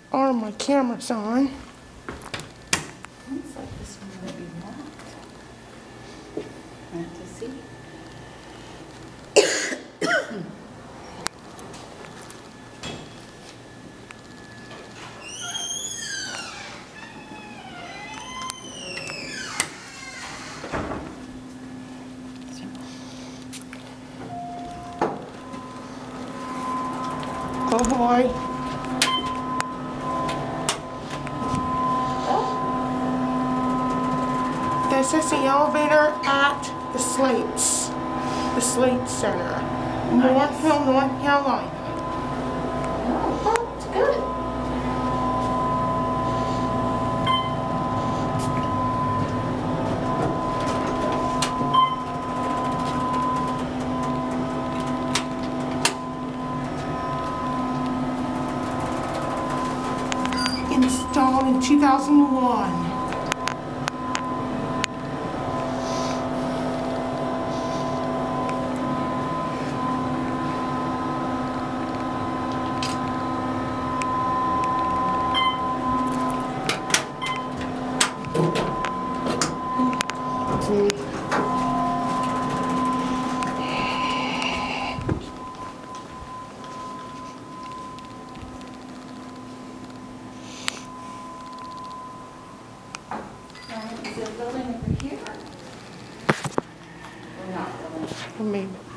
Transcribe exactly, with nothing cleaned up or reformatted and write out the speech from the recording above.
Or my camera's on. Looks like this one might be locked. I have to see. Oh boy. This is the elevator at the Slates, the Slate Center, North Hill, North Carolina. Oh, it's good. Installed in two thousand one. Is it building over here? Or not building? Maybe.